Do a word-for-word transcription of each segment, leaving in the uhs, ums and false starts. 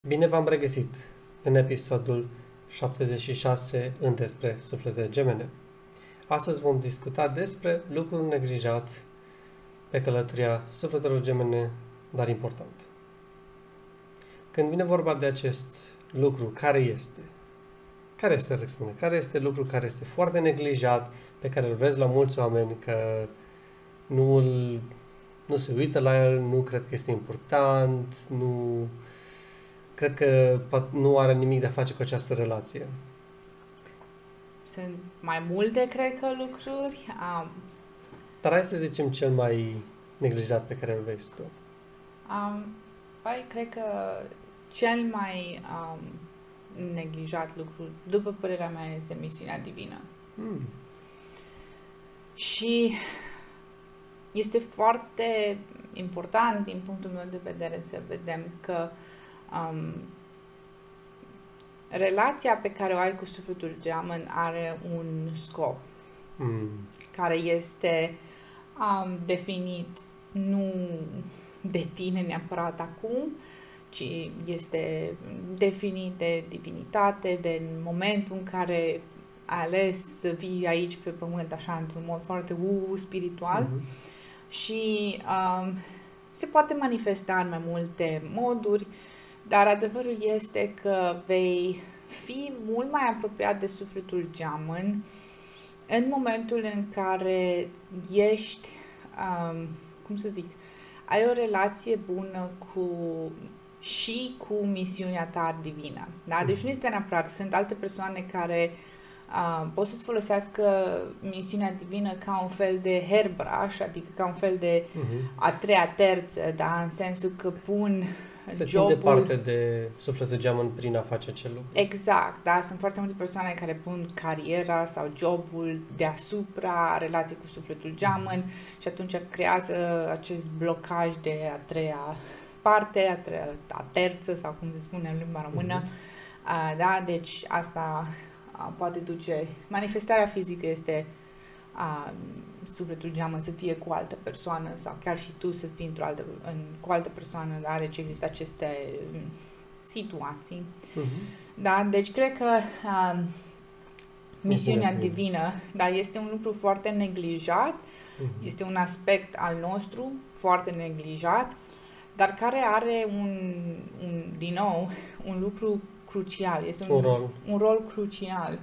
Bine v-am regăsit în episodul șaptezeci și șase în Despre suflete gemene. Astăzi vom discuta despre lucrul neglijat pe călătoria sufletelor gemene, dar important. Când vine vorba de acest lucru, care este? Care este, Alexandru? Care este lucru care este foarte neglijat, pe care îl vezi la mulți oameni, că nu, îl, nu se uită la el, nu cred că este important, nu... Cred că nu are nimic de a face cu această relație. Sunt mai multe, cred că, lucruri. Um, Dar hai să zicem cel mai neglijat pe care îl vezi tu. um, păi, cred că cel mai um, neglijat lucru, după părerea mea, este misiunea divină. Hmm. Și este foarte important, din punctul meu de vedere, să vedem că um, relația pe care o ai cu sufletul geamăn are un scop, Hmm. care este um, definit nu de tine neapărat acum, ci este definit de divinitate, de momentul în care ai ales să vii aici pe pământ, așa, într-un mod foarte uh, spiritual. Mm-hmm. Și um, se poate manifesta în mai multe moduri, dar adevărul este că vei fi mult mai apropiat de sufletul geamăn în momentul în care ești, um, cum să zic, ai o relație bună cu și cu misiunea ta divină. Da? Deci nu este neapărat, sunt alte persoane care uh, pot să-ți folosească misiunea divină ca un fel de hairbrush, adică ca un fel de Mm-hmm. a treia terță, da? În sensul că pun Se țin jobul... departe de sufletul geamăn prin a face acel lucru. Exact, da, sunt foarte multe persoane care pun cariera sau jobul deasupra relației cu sufletul geamăn și atunci creează acest blocaj de a treia parte, a, treia, a terță sau cum se spune în limba română. Mm-hmm. A, da, deci asta a, poate duce, manifestarea fizică este a, sufletul geamăn să fie cu altă persoană sau chiar și tu să fii într-o altă, în, cu altă persoană, da, deci există aceste situații. Mm-hmm. Da, deci cred că uh, misiunea Bine. divină, da, este un lucru foarte neglijat, Mm-hmm. este un aspect al nostru foarte neglijat, dar care are un, un din nou, un lucru crucial, este un, Un rol. un rol crucial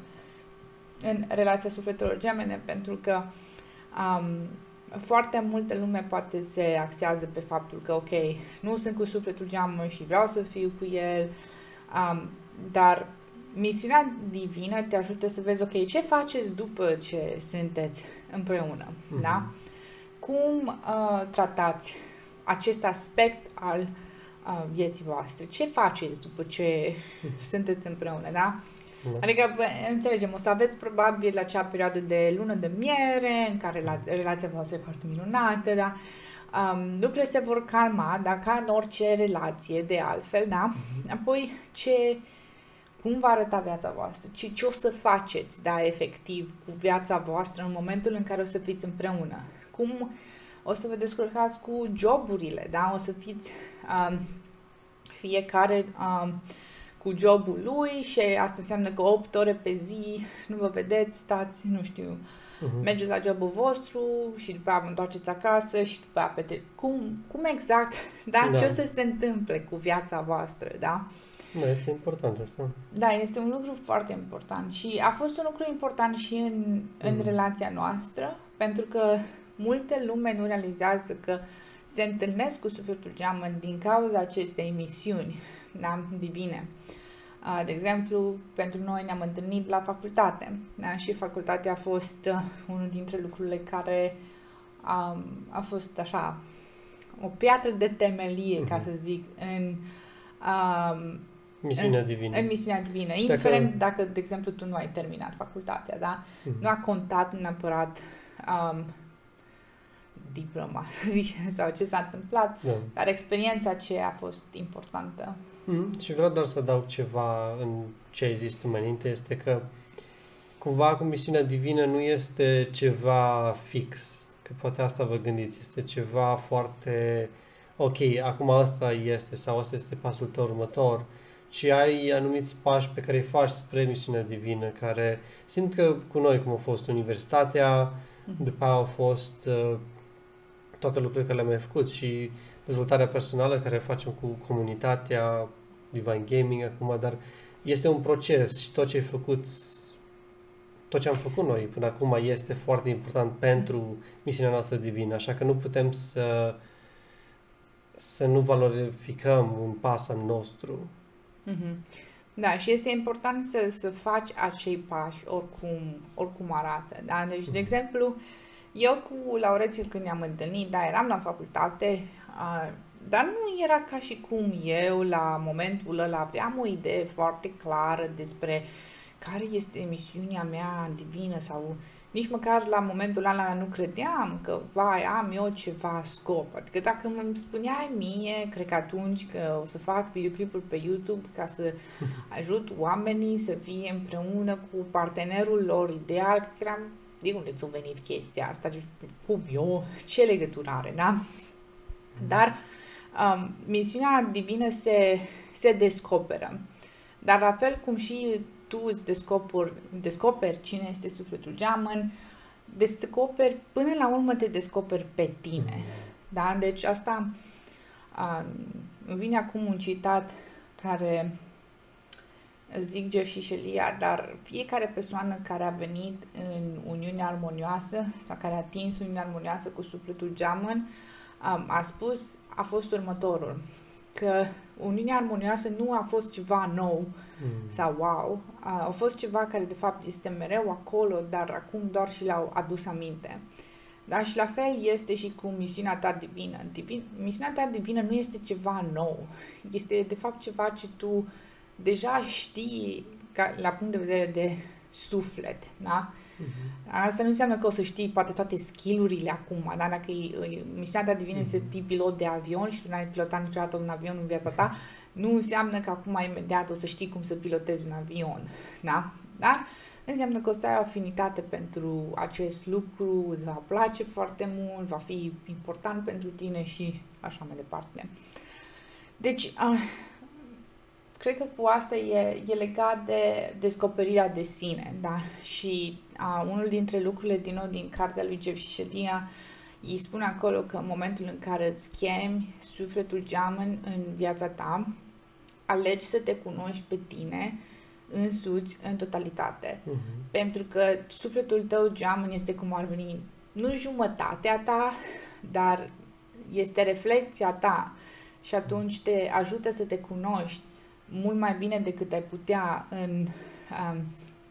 în relația sufletelor gemene, pentru că um, foarte multă lume poate se axează pe faptul că, ok, nu sunt cu sufletul geamăn și vreau să fiu cu el, um, dar misiunea divină te ajută să vezi, ok, ce faceți după ce sunteți împreună, Mm-hmm. da? Cum uh, tratați acest aspect al uh, vieții voastre? Ce faceți după ce sunteți împreună, da? Da. Adică, bă, înțelegem, o să aveți probabil acea perioadă de lună de miere, în care rela- relația voastră e foarte minunată, da? Um, lucrurile se vor calma, da? Ca în orice relație, de altfel, da? Apoi, ce, cum va arăta viața voastră? Ce, ce o să faceți, da, efectiv, cu viața voastră în momentul în care o să fiți împreună? Cum o să vă descurcați cu joburile, da? O să fiți um, fiecare... Um, cu jobul lui și asta înseamnă că opt ore pe zi nu vă vedeți, stați, nu știu, Mm-hmm. mergeți la jobul vostru și după aia vă întoarceți acasă și după aia petre... Cum, cum exact, da? Da. Ce o să se întâmple cu viața voastră, da? Da, este important asta. Da, este un lucru foarte important și a fost un lucru important și în, în Mhm. relația noastră, pentru că multe lume nu realizează că se întâlnesc cu sufletul geamăn din cauza acestei misiuni, da, divine. Uh, De exemplu, pentru noi ne-am întâlnit la facultate, da? Și facultatea a fost uh, unul dintre lucrurile care um, a fost așa o piatră de temelie, ca Mhm. să zic, în, um, Misiunea în, divină. în misiunea divină. Și Indiferent dacă- dacă, de exemplu, tu nu ai terminat facultatea, da? Mhm. Nu a contat neapărat um, diploma, să zicem, sau ce s-a întâmplat, Da. dar experiența aceea a fost importantă. Mm, și vreau doar să adaug ceva în ce ai zis tu mai înainte, este că cumva cu misiunea divină nu este ceva fix, că poate asta vă gândiți, este ceva foarte ok, acum asta este sau asta este pasul tău următor, ci ai anumiți pași pe care îi faci spre misiunea divină, care simt că cu noi, cum a fost universitatea, mm-hmm. după aia au fost uh, toate lucrurile care le-am mai făcut și dezvoltarea personală care facem cu comunitatea, Divine Gaming acum, dar este un proces și tot ce ai făcut, tot ce am făcut noi până acum este foarte important pentru misiunea noastră divină, așa că nu putem să să nu valorificăm un pas al nostru. Mm-hmm. Da, și este important să, să faci acei pași oricum, oricum arată. Da? Deci, mm-hmm. de exemplu, eu cu Laurențiu când ne-am întâlnit, da, eram la facultate, uh, dar nu era ca și cum eu la momentul ăla aveam o idee foarte clară despre care este misiunea mea divină sau nici măcar la momentul ăla nu credeam că, vai, am eu ceva scop. Adică dacă îmi spuneai mie, cred că atunci că o să fac videoclipuri pe YouTube ca să ajut oamenii să fie împreună cu partenerul lor ideal, că eram, de unde ți-a venit chestia asta? Cum eu? Ce legătură are, da? Dar um, misiunea divină se, se descoperă. Dar la fel cum și tu îți descoperi, descoperi cine este sufletul geamăn, descoperi, până la urmă te descoperi pe tine. Da? Deci asta uh, îmi vine acum un citat care zic Jeff și Shelia, dar fiecare persoană care a venit în uniune armonioasă sau care a atins uniunea armonioasă cu sufletul geamăn um, a spus, a fost următorul, că uniunea armonioasă nu a fost ceva nou mm. sau wow, a, a fost ceva care de fapt este mereu acolo, dar acum doar și l-au adus aminte. Da? Și la fel este și cu misiunea ta divină. Divin, misiunea ta divină nu este ceva nou, este de fapt ceva ce tu deja știi ca, la punct de vedere de suflet. Da? Mm-hmm. Asta nu înseamnă că o să știi poate toate skill-urile acum, da? Dacă e, misiunea ta divină mm-hmm. să fii pilot de avion și tu n-ai pilotat niciodată un avion în viața ta, nu înseamnă că acum imediat o să știi cum să pilotezi un avion. Da? Dar înseamnă că o să ai o afinitate pentru acest lucru, îți va place foarte mult, va fi important pentru tine și așa mai departe. Deci, uh, cred că cu asta e, e legat de descoperirea de sine, da? Și uh, unul dintre lucrurile din nou din cartea lui Jeff și Shelia, îi spune acolo că în momentul în care îți chemi sufletul geamăn în viața ta, alegi să te cunoști pe tine însuți în totalitate. Uh-huh. Pentru că sufletul tău geamăn este cum ar veni, nu jumătatea ta, dar este reflecția ta și atunci te ajută să te cunoști mult mai bine decât ai putea în, um,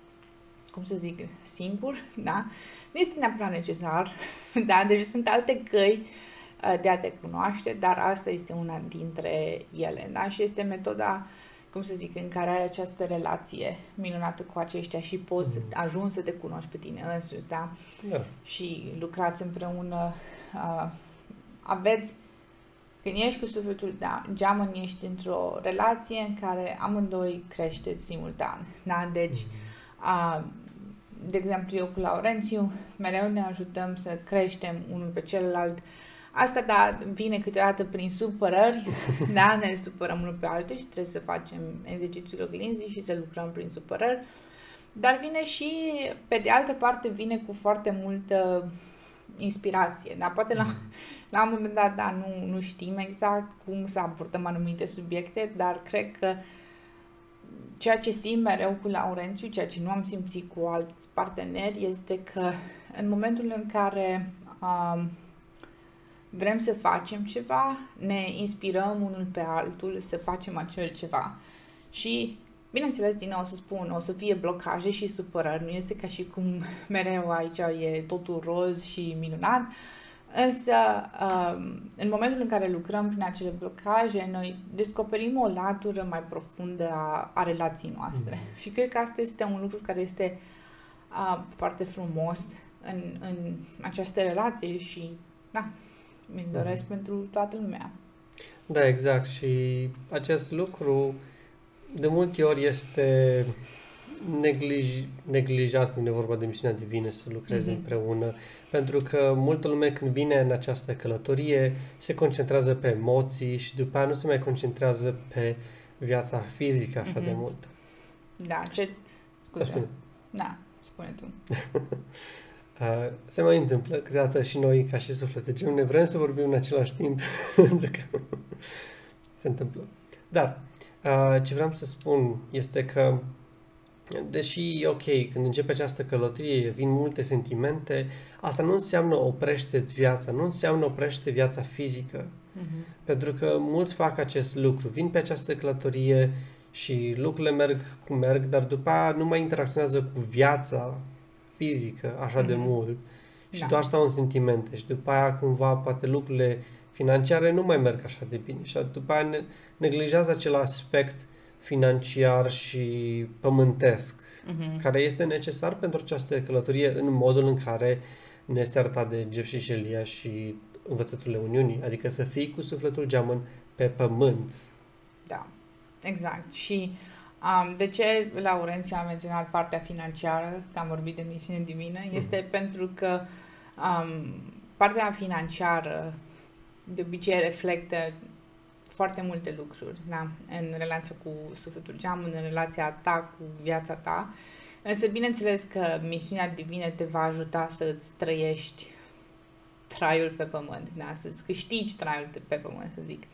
cum să zic, singur, da? Nu este neapărat necesar, da? Deci sunt alte căi uh, de a te cunoaște, dar asta este una dintre ele, da? Și este metoda, cum să zic, în care ai această relație minunată cu aceștia și poți să ajungi să te cunoști pe tine însuți, da? Da. Și lucrați împreună, uh, aveți, când ești cu sufletul da, geamăn, ești într-o relație în care amândoi creșteți simultan, da? Deci, uh, de exemplu, eu cu Laurențiu, mereu ne ajutăm să creștem unul pe celălalt. Asta, da, vine câteodată prin supărări, da, ne supărăm unul pe altul și trebuie să facem exercițiul oglinzii și să lucrăm prin supărări, dar vine și, pe de altă parte, vine cu foarte multă inspirație, da, poate la, la un moment dat, da, nu, nu știm exact cum să abordăm anumite subiecte, dar cred că ceea ce simt mereu cu Laurențiu, ceea ce nu am simțit cu alți parteneri, este că în momentul în care um, vrem să facem ceva, ne inspirăm unul pe altul să facem acel ceva. Și, bineînțeles, din nou o să spun, o să fie blocaje și supărări, nu este ca și cum mereu aici e totul roz și minunat, însă în momentul în care lucrăm prin acele blocaje, noi descoperim o latură mai profundă a, a relației noastre. Mm. Și cred că asta este un lucru care este uh, foarte frumos în, în această relație și, da, mi-l doresc mm. pentru toată lumea. Da, exact. Și acest lucru de multe ori este neglij, neglijat când e vorba de misiunea divină, să lucreze mm-hmm. împreună, pentru că multă lume când vine în această călătorie se concentrează pe emoții și după aia nu se mai concentrează pe viața fizică așa mm-hmm. de mult. Da, ce... Scuze. Spune. Da, spune tu. uh, se mai întâmplă câteodată și noi, ca și suflete gemene, vrem să vorbim în același timp. Se întâmplă. Dar, uh, ce vreau să spun este că, deși e ok, când începe această călătorie, vin multe sentimente, asta nu înseamnă oprește-ți viața, nu înseamnă oprește viața fizică. Mm-hmm. Pentru că mulți fac acest lucru, vin pe această călătorie și lucrurile merg cum merg, dar după aia nu mai interacționează cu viața fizică așa mm-hmm. de mult și da. doar stau în sentimente și după aia cumva poate lucrurile financiare nu mai merg așa de bine și după aia ne, neglijează acel aspect financiar și pământesc mm-hmm. care este necesar pentru această călătorie în modul în care ne este arătat de Jeff și Shelia și învățăturile Uniunii, adică să fii cu sufletul geamăn pe pământ. Da, exact. Și um, de ce Laurențiu a menționat partea financiară, că am vorbit de misiune divină, mm. este pentru că um, partea financiară de obicei reflectă foarte multe lucruri, da? În relația cu sufletul geamăn, în relația ta cu viața ta. Însă, bineînțeles că misiunea divină te va ajuta să îți trăiești traiul pe pământ, da? Să-ți câștigi traiul pe pământ, să zic.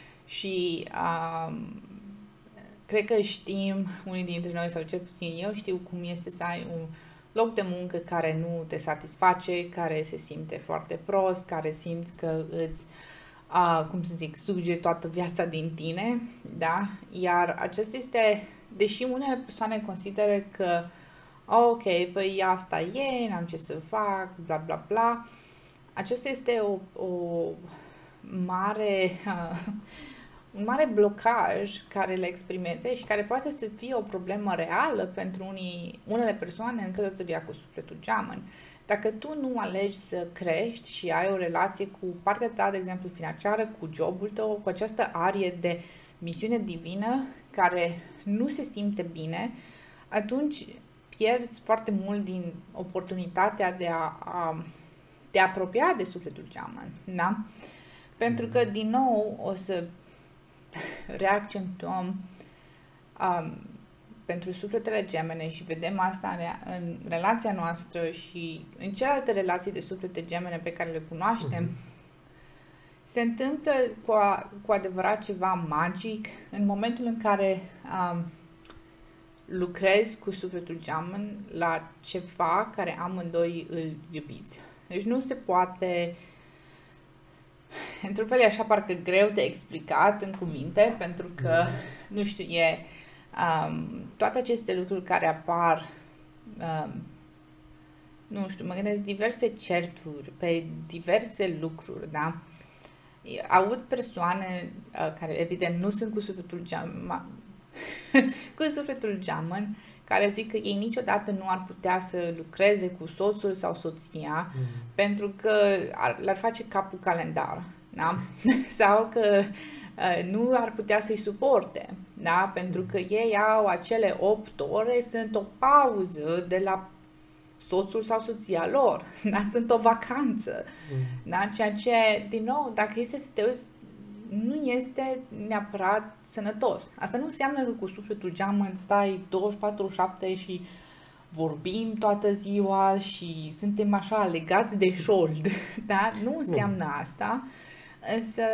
Și um, cred că știm, unii dintre noi, sau cel puțin eu știu cum este să ai un loc de muncă care nu te satisface, care se simte foarte prost, care simți că îți, uh, cum să zic, suge toată viața din tine, da? Iar acesta este, deși unele persoane consideră că ok, păi asta e, n-am ce să fac, bla bla bla, acesta este o, o mare, uh, un mare blocaj care le experimențe și care poate să fie o problemă reală pentru unii, unele persoane în călătoria cu sufletul geamăn. Dacă tu nu alegi să crești și ai o relație cu partea ta, de exemplu, financiară, cu jobul tău, cu această arie de misiune divină care nu se simte bine, atunci pierzi foarte mult din oportunitatea de a, a te apropia de sufletul geamăn, da? Pentru că, din nou, o să reaccentuăm um, pentru sufletele gemene și vedem asta în, în relația noastră și în celelalte relații de suflete gemene pe care le cunoaștem, uh-huh. se întâmplă cu, a, cu adevărat ceva magic în momentul în care um, lucrezi cu sufletul geamăn la ceva care amândoi îl iubiți. Deci nu se poate, într-un fel e așa parcă greu de explicat în cuvinte, pentru că, nu știu, e um, toate aceste lucruri care apar, um, nu știu, mă gândesc diverse certuri pe diverse lucruri, da? Aud persoane uh, care evident nu sunt cu sufletul geamăn, cu sufletul geamăn, care zic că ei niciodată nu ar putea să lucreze cu soțul sau soția mm. pentru că ar, le-ar face capul calendar, da? Sau că uh, nu ar putea să-i suporte, da? Pentru că ei au acele opt ore, sunt o pauză de la soțul sau soția lor, da? Sunt o vacanță, mm. da? Ceea ce, din nou, dacă este să te uiți, nu este neapărat sănătos. Asta nu înseamnă că cu sufletul geamăn stai douăzeci și patru șapte și vorbim toată ziua și suntem așa legați de șold, da? Nu înseamnă nu. asta, însă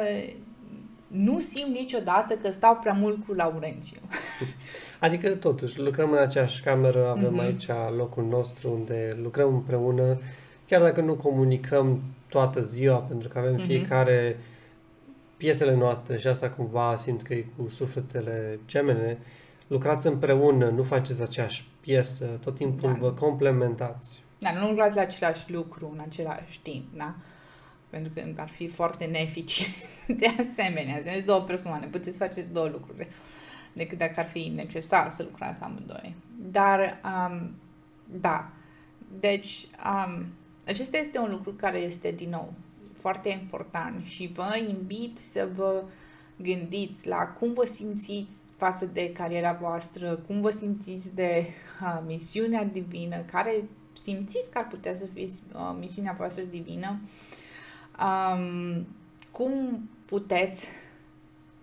nu simt niciodată că stau prea mult cu Laurențiu. Adică totuși lucrăm în aceeași cameră, avem mm-hmm. aici locul nostru unde lucrăm împreună, chiar dacă nu comunicăm toată ziua, pentru că avem mm-hmm. fiecare piesele noastre și asta cumva simt că e cu sufletele gemene, lucrați împreună, nu faceți aceeași piesă, tot timpul da. vă complementați. Da, nu lucrați la același lucru în același timp, da? Pentru că ar fi foarte neeficient de asemenea. Sunt două persoane, puteți faceți două lucruri decât dacă ar fi necesar să lucrați amândoi. Dar, um, da, deci, um, acesta este un lucru care este, din nou, foarte important și vă invit să vă gândiți la cum vă simțiți față de cariera voastră, cum vă simțiți de uh, misiunea divină, care simțiți că ar putea să fie uh, misiunea voastră divină, um, cum puteți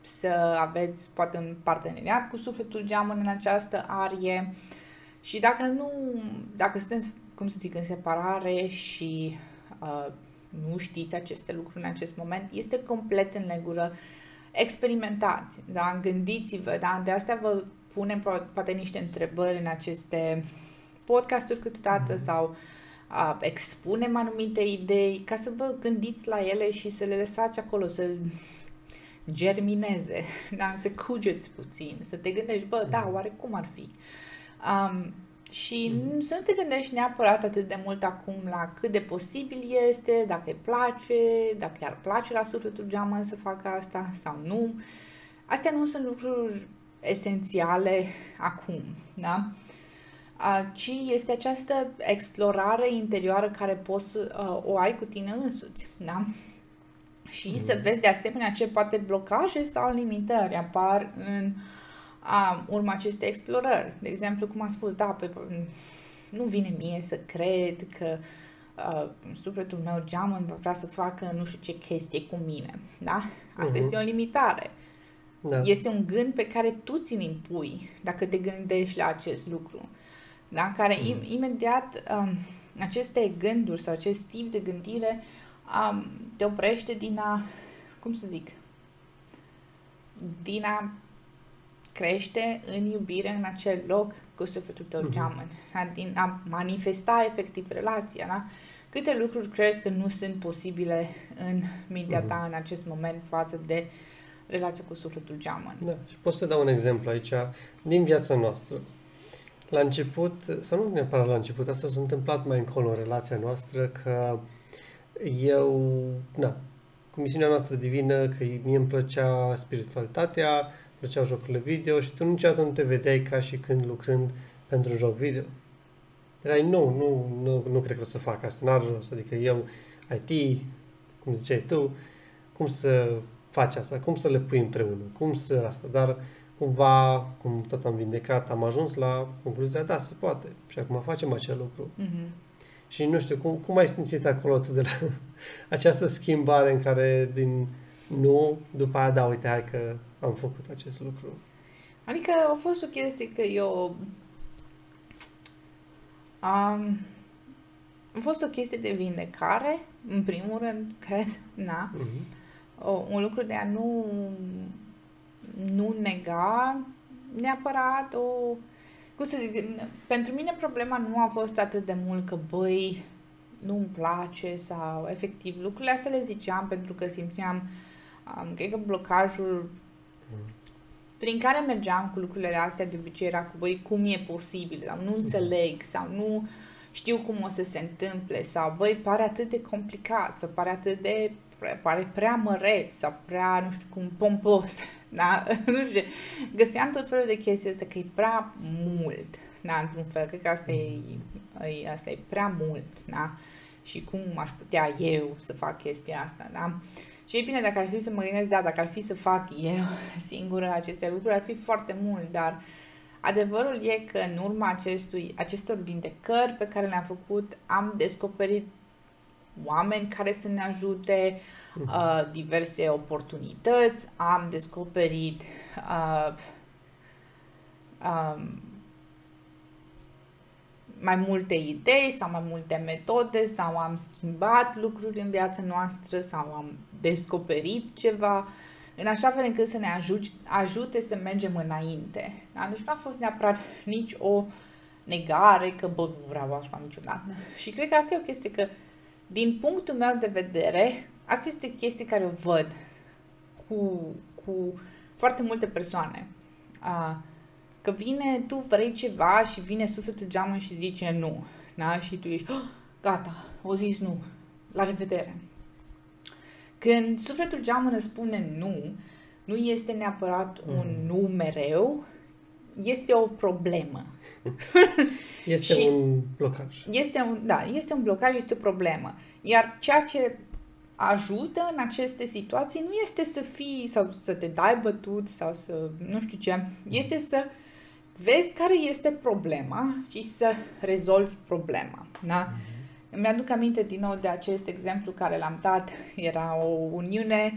să aveți poate un parteneriat cu sufletul geamăn în această arie și dacă nu, dacă sunteți, cum să zic, în separare și uh, nu știți aceste lucruri în acest moment, este complet în legură. Experimentați, da? Gândiți-vă, da? De asta vă punem poate niște întrebări în aceste podcasturi câteodată sau uh, expunem anumite idei ca să vă gândiți la ele și să le lăsați acolo, să germineze, da? Să cugeți puțin, să te gândești, bă, da, oare cum ar fi? Um, și mm. să nu te gândești neapărat atât de mult acum la cât de posibil este, dacă îi place, dacă i-ar place la sufletul geamăn să facă asta sau nu. Astea nu sunt lucruri esențiale acum, da? Uh, ci este această explorare interioară care poți uh, o ai cu tine însuți, da? Și mm. să vezi de asemenea ce poate blocaje sau limitări apar în a, urma acestei explorări. De exemplu, cum am spus, da, pe, nu vine mie să cred că uh, sufletul meu geamăn va vrea să facă nu știu ce chestie cu mine. Da? Asta uh-huh. este o limitare. Da. Este un gând pe care tu ți-l impui dacă te gândești la acest lucru. Da? Care uh-huh. im- imediat um, aceste gânduri sau acest tip de gândire um, te oprește din a, cum să zic, din a crește în iubire în acel loc cu sufletul tău uh-huh. geamăn, din a manifesta efectiv relația, da? Câte lucruri crezi că nu sunt posibile în mintea ta uh-huh. în acest moment față de relația cu sufletul geamăn? Da, și pot să dau un exemplu aici din viața noastră. La început, sau nu neapărat la început, asta s-a întâmplat mai încolo în relația noastră, că eu, na, cu misiunea noastră divină, că mie îmi plăcea spiritualitatea, plăceau jocurile video și tu niciodată nu te vedeai ca și când lucrând pentru un joc video. Erai, nu, nu, nu, nu cred că o să fac asta, n-ar rost, adică eu, I T, cum ziceai tu, cum să faci asta, cum să le pui împreună, cum să asta, dar cumva, cum tot am vindecat, am ajuns la concluzia, da, se poate și acum facem acel lucru. Mm-hmm. Și nu știu, cum, cum ai simțit acolo tu de la această schimbare în care din nu, după aia, da, uite, hai că am făcut acest lucru. Adică a fost o chestie că eu um, a fost o chestie de vindecare, în primul rând, cred, na. Uh-huh. O, un lucru de a nu nu nega neapărat o... Cum să zic, pentru mine problema nu a fost atât de mult că, băi, nu-mi place sau, efectiv, lucrurile astea le ziceam pentru că simțeam, um, cred că blocajul prin care mergeam cu lucrurile astea de obicei era cu, băi, cum e posibil, sau nu înțeleg, sau nu știu cum o să se întâmple, sau, băi, pare atât de complicat, sau pare atât de, pare prea măreț, sau prea, nu știu cum, pompos, da? Nu știu, găseam tot felul de chestii astea, că e prea mult, da, într-un fel, cred că asta e, e, asta e prea mult, da? Și cum aș putea eu să fac chestia asta, da? Și e bine, dacă ar fi să mă gândesc, da, dacă ar fi să fac eu singură aceste lucruri, ar fi foarte mult, dar adevărul e că în urma acestui, acestor vindecări pe care le-am făcut, am descoperit oameni care să ne ajute, uh, diverse oportunități, am descoperit uh, um, mai multe idei sau mai multe metode sau am schimbat lucruri în viața noastră sau am descoperit ceva în așa fel încât să ne ajute, ajute să mergem înainte. Da? Deci nu a fost neapărat nici o negare că, bă, nu vreau asta niciodată. Și cred că asta e o chestie că, din punctul meu de vedere, asta este chestie care o văd cu, cu foarte multe persoane. Uh, Că vine, tu vrei ceva și vine sufletul geamăn și zice nu. Da? Și tu ești, oh, gata, o zis nu, la revedere. Când sufletul geamăn îți spune nu, nu este neapărat mm. un nu mereu, este o problemă. Este și un blocaj. Este un, da, este un blocaj, este o problemă. Iar ceea ce ajută în aceste situații nu este să fii sau să te dai bătut sau să nu știu ce, este să vezi care este problema și să rezolvi problema. Da? Mm-hmm. Mi-aduc aminte din nou de acest exemplu care l-am dat. Era o uniune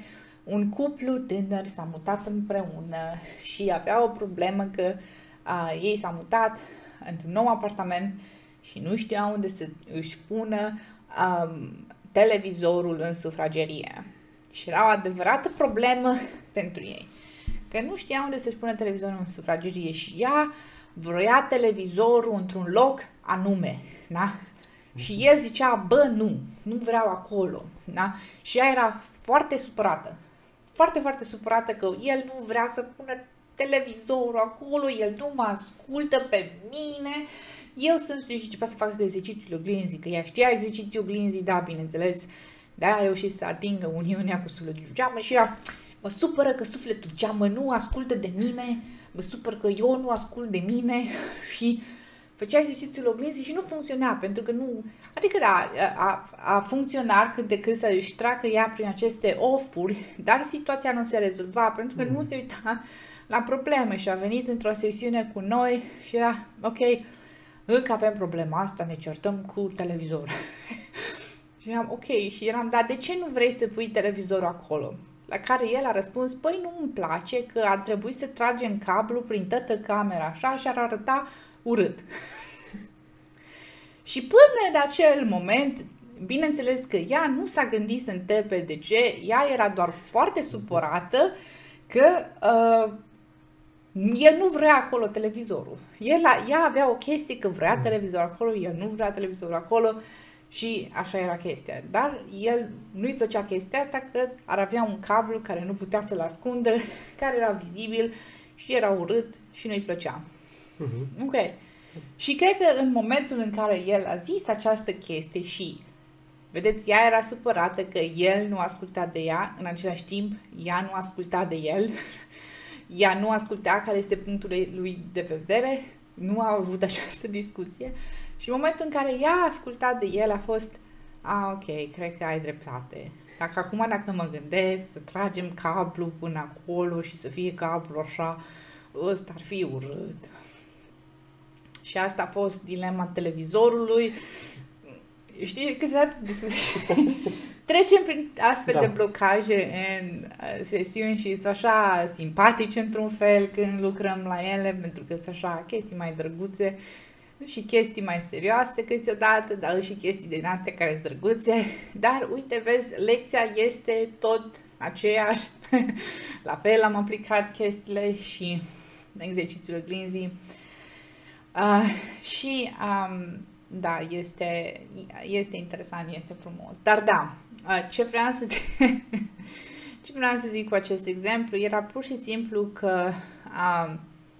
un cuplu tânăr s-a mutat împreună și avea o problemă că uh, ei s-au mutat într-un nou apartament și nu știau unde să își pună um, televizorul în sufragerie. Și era o adevărată problemă pentru ei, că nu știau unde să-și pună televizorul în sufragerie și ea vroia televizorul într-un loc anume, da? Și el zicea, bă, nu, nu vreau acolo, da? Și ea era foarte supărată, foarte, foarte supărată că el nu vrea să pună televizorul acolo, el nu mă ascultă pe mine, eu sunt și începea să facă exercițiul oglinzii, că ea știa exercițiul oglinzii, da, bineînțeles, de-aia a reușit să atingă uniunea cu sufletul geamă și ea, mă supără că sufletul geamă nu ascultă de mine, mă supăr că eu nu ascult de mine și făcea exercițiul oglinzii și nu funcționa, pentru că nu, adică da, a, a funcționat cât de cât să își treacă ea prin aceste off-uri, dar situația nu se rezolva, pentru că mm. nu se uita la probleme și a venit într-o sesiune cu noi și era, ok, încă avem problema asta, ne certăm cu televizorul. Și eram, ok, și eram, dar de ce nu vrei să pui televizorul acolo? La care el a răspuns, păi nu îmi place că ar trebui să tragem cablu prin toată camera așa și ar arăta urât. Și până de acel moment, bineînțeles că ea nu s-a gândit să întrebe de ce, ea era doar foarte supărată că uh, el nu vrea acolo televizorul. El, ea avea o chestie că vrea televizorul acolo, el nu vrea televizorul acolo și așa era chestia. Dar el nu-i plăcea chestia asta că ar avea un cablu care nu putea să-l ascundă, care era vizibil și era urât și nu-i plăcea. Uh-huh. Ok. Și cred că în momentul în care el a zis această chestie și, vedeți, ea era supărată că el nu asculta de ea, în același timp, ea nu asculta de el, ea nu asculta care este punctul lui de vedere, nu a avut această discuție și în momentul în care ea a ascultat de el a fost, a, ok, cred că ai dreptate. Dacă acum, dacă mă gândesc să tragem cablu până acolo și să fie cablu așa, ăsta ar fi urât. Și asta a fost dilema televizorului. Știi, câțiodată trecem prin astfel da. de blocaje în sesiuni și sunt așa simpatice într-un fel când lucrăm la ele, pentru că sunt așa chestii mai drăguțe și chestii mai serioase câteodată, dar și chestii din astea care sunt drăguțe. Dar uite, vezi, lecția este tot aceeași. La fel am aplicat chestiile și exercițiul oglinzii. Uh, și um, da, este, este interesant, este frumos. Dar da, uh, ce vreau să zic, ce vreau să zic cu acest exemplu era pur și simplu că uh,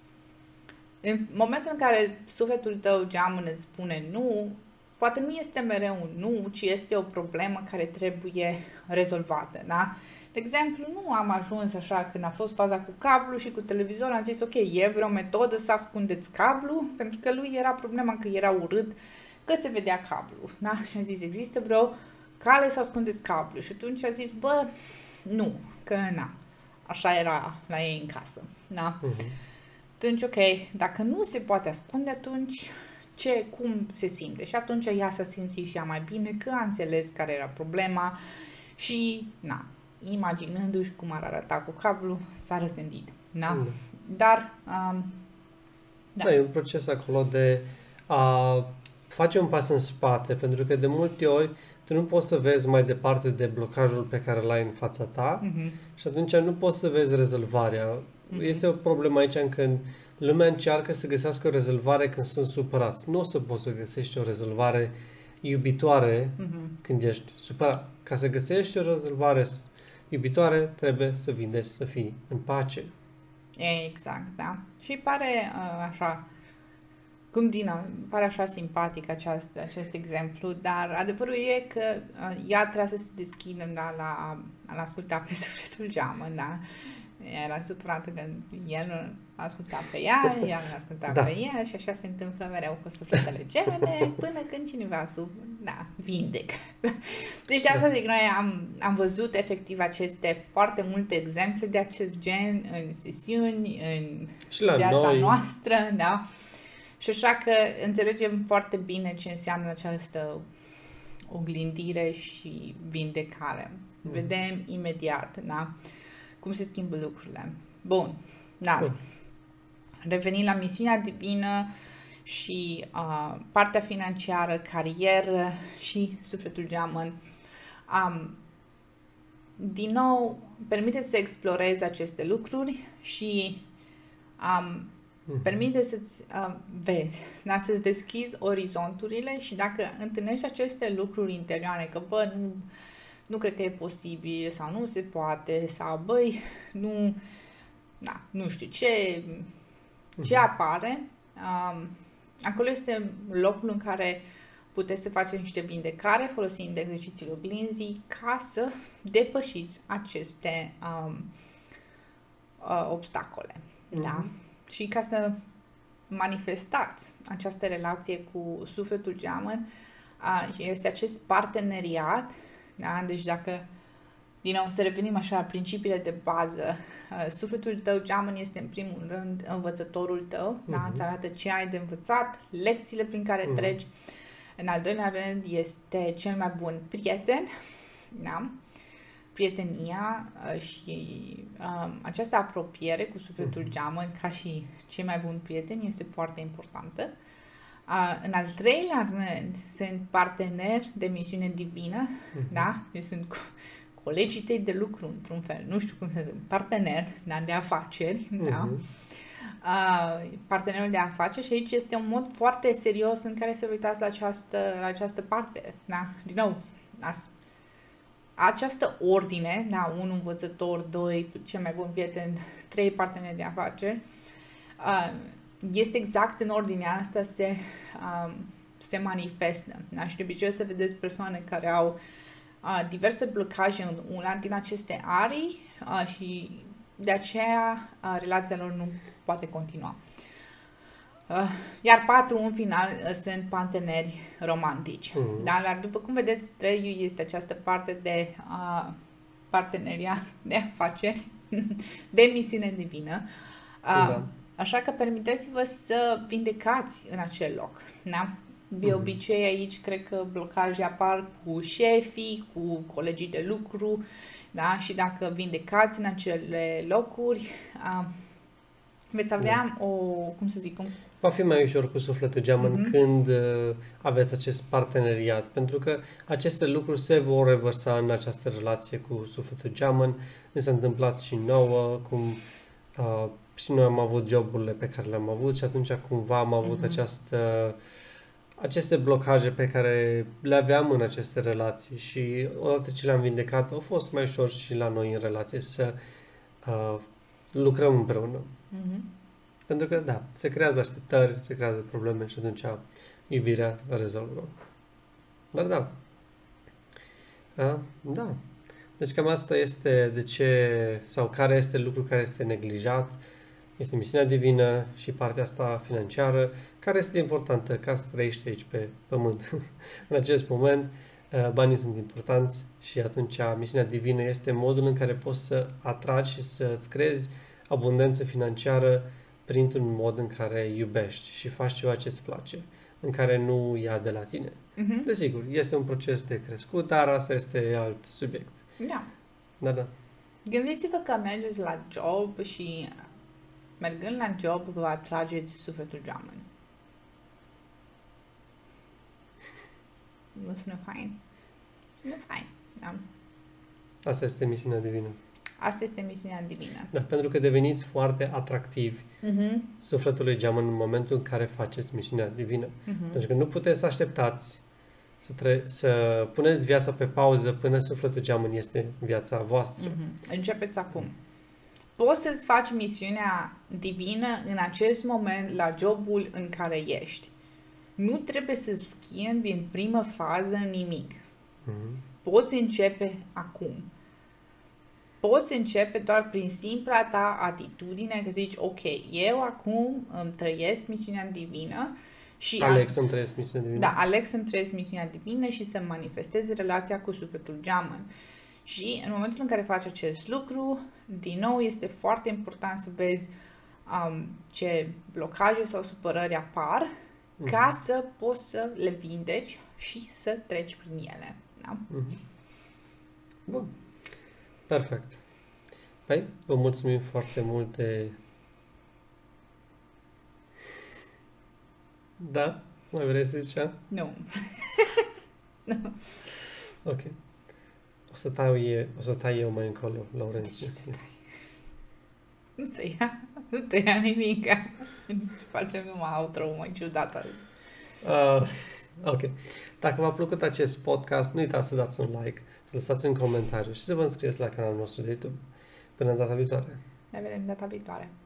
în momentul în care sufletul tău geamă îți spune nu, poate nu este mereu un nu, ci este o problemă care trebuie rezolvată, da? De exemplu, nu am ajuns așa când a fost faza cu cablu și cu televizor, am zis ok, e vreo metodă să ascundeți cablu, pentru că lui era problema că era urât, că se vedea cablu, da? Și am zis, există vreo cale să ascundeți cablu? Și atunci a zis, bă, nu, că na, așa era la ei în casă, da? Uh-huh. Atunci, ok, dacă nu se poate ascunde, atunci ce, cum se simte? Și atunci ea s-a simțit și ea mai bine, că a înțeles care era problema și, na, imaginându-și cum ar arăta cu cablu, s-a răzgândit, da? Mm. Dar, um, da. Da, e un proces acolo de a face un pas în spate, pentru că de multe ori tu nu poți să vezi mai departe de blocajul pe care l-ai în fața ta mm-hmm. și atunci nu poți să vezi rezolvarea. Mm-hmm. Este o problemă aici când lumea încearcă să găsească o rezolvare când sunt supărați. Nu o să poți să găsești o rezolvare iubitoare mm-hmm. când ești supărat. Ca să găsești o rezolvare iubitoare, trebuie să vindești, să fii în pace. Exact, da. Și pare uh, așa, cum Dina, pare așa simpatic aceast, acest exemplu, dar adevărul e că uh, ea trebuie să se deschidă, da, la a asculta pe sufletul geamă, da. Era supărată că el nu asculta pe ea, ea nu asculta da. pe el și așa se întâmplă mereu cu sufletele gemene până când cineva sub, da, vindec. Deci de asta zic, noi am, am văzut efectiv aceste foarte multe exemple de acest gen în sesiuni, în și la viața noi. noastră, da. Și așa că înțelegem foarte bine ce înseamnă această oglindire și vindecare. Mm. Vedem imediat, da? Cum se schimbă lucrurile. Bun, da. Bun. Revenind la misiunea divină și uh, partea financiară, carieră și sufletul geamăn. Um, din nou, permite să explorezi aceste lucruri și um, mm. permite să-ți uh, vezi, da? Să-ți deschizi orizonturile și dacă întâlnești aceste lucruri interioare, că bă, nu, nu cred că e posibil sau nu se poate sau băi, nu, da, nu știu ce, ce mm. apare, um, acolo este locul în care puteți să faceți niște vindecare folosind exercițiile oglinzii ca să depășiți aceste um, uh, obstacole. Mm-hmm. Da? Și ca să manifestați această relație cu sufletul geamăn, uh, este acest parteneriat. Da? Deci dacă, din nou, să revenim așa la principiile de bază, uh, sufletul tău geamăn este în primul rând învățătorul tău, mm-hmm. da? Îți arată ce ai de învățat, lecțiile prin care mm-hmm. treci. În al doilea rând este cel mai bun prieten, da? Prietenia uh, și uh, această apropiere cu sufletul geamăn ca și cei mai buni prieteni este foarte importantă. Uh, în al treilea rând sunt parteneri de misiune divină, uh-huh. da? Deci sunt co- colegii tăi de lucru într-un fel, nu știu cum să zic, parteneri, da? De afaceri, uh-huh. da? Uh, partenerul de afaceri și aici este un mod foarte serios în care să vă uitați la această, la această parte. Da? Din nou, as, această ordine, da? Un învățător, doi, cel mai bun prieten, trei parteneri de afaceri, uh, este exact în ordinea asta se, uh, se manifestă. Da? Și de obicei o să vedeți persoane care au uh, diverse blocaje în una din aceste arii uh, și de aceea, uh, relația lor nu poate continua. Uh, iar patru, în final, uh, sunt parteneri romantici. Mm-hmm. Da? Dar, după cum vedeți, trei este această parte de uh, parteneria de afaceri, de misiune divină. Uh, da. Așa că permiteți-vă să vindecați în acel loc. Da? De mm-hmm. obicei, aici, cred că blocaje apar cu șefii, cu colegii de lucru. Da? Și dacă vindecați în acele locuri, uh, veți avea da. o, cum să zic, un... Va fi mai ușor cu sufletul geamăn uh-huh. când uh, aveți acest parteneriat, pentru că aceste lucruri se vor revărsa în această relație cu sufletul geamăn. Ne s-a întâmplat și nouă, cum uh, și noi am avut joburile pe care le-am avut și atunci cumva am avut uh-huh. această... aceste blocaje pe care le aveam în aceste relații și odată ce le-am vindecat, au fost mai ușor și la noi în relație să uh, lucrăm împreună. Mm-hmm. Pentru că, da, se creează așteptări, se creează probleme și atunci iubirea rezolvă. Dar da. Uh, da. Deci cam asta este de ce, sau care este lucru care este neglijat, este misiunea divină și partea asta financiară, care este importantă ca să trăiești aici pe pământ. În acest moment, banii sunt importanți și atunci misiunea divină este modul în care poți să atragi și să-ți creezi abundență financiară printr-un mod în care iubești și faci ceva ce îți place, în care nu ia de la tine. Uh-huh. Desigur, este un proces de crescut, dar asta este alt subiect. Da. Da, da. Gândiți-vă că mergeți la job și mergând la job vă atrageți sufletul geamăn. Nu sună fain? Nu fain, da. Asta este misiunea divină. Asta este misiunea divină. Da, pentru că deveniți foarte atractivi uh-huh. sufletului geamăn în momentul în care faceți misiunea divină. Uh-huh. Pentru că nu puteți să așteptați să, tre- să puneți viața pe pauză până sufletul geamăn este viața voastră. Uh-huh. Începeți acum. Poți să-ți faci misiunea divină în acest moment la jobul în care ești. Nu trebuie să schimbi în primă fază nimic. Uh-huh. Poți începe acum. Poți începe doar prin simpla ta atitudine că zici, ok, eu acum îmi trăiesc misiunea divină și... Aleg să-mi trăiesc misiunea divină. Da, aleg să-mi trăiesc misiunea divină și să manifestez relația cu sufletul geamăn. Și în momentul în care faci acest lucru, din nou este foarte important să vezi um, ce blocaje sau supărări apar, mm-hmm. ca să poți să le vindeci și să treci prin ele. Da? Mm-hmm. Bun. Perfect. Păi, vă mulțumim foarte mult de... Da? Mai vrei să zici ceva? Nu. Nu. Ok. O să tai eu, o să tai eu mai încolo, Laurențiu. Deci, nu te ia, nu te ia nimic. Facem numai outro mai ciudat azi. Uh, ok. Dacă v-a plăcut acest podcast, nu uitați să dați un like, să lăsați un comentariu și să vă înscrieți la canalul nostru de YouTube. Până data viitoare! Ne vedem data viitoare!